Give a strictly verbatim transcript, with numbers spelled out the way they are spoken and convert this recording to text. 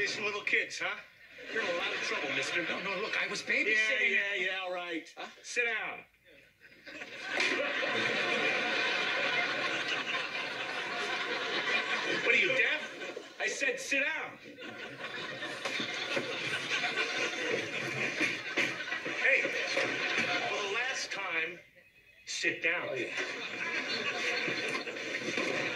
Chasing little kids, huh? You're in a lot of trouble, mister. No, no, look, I was babysitting. Yeah, yeah, yeah, all right. Huh? Sit down. What are you, deaf? I said sit down. Hey, for the last time, sit down. Oh, yeah.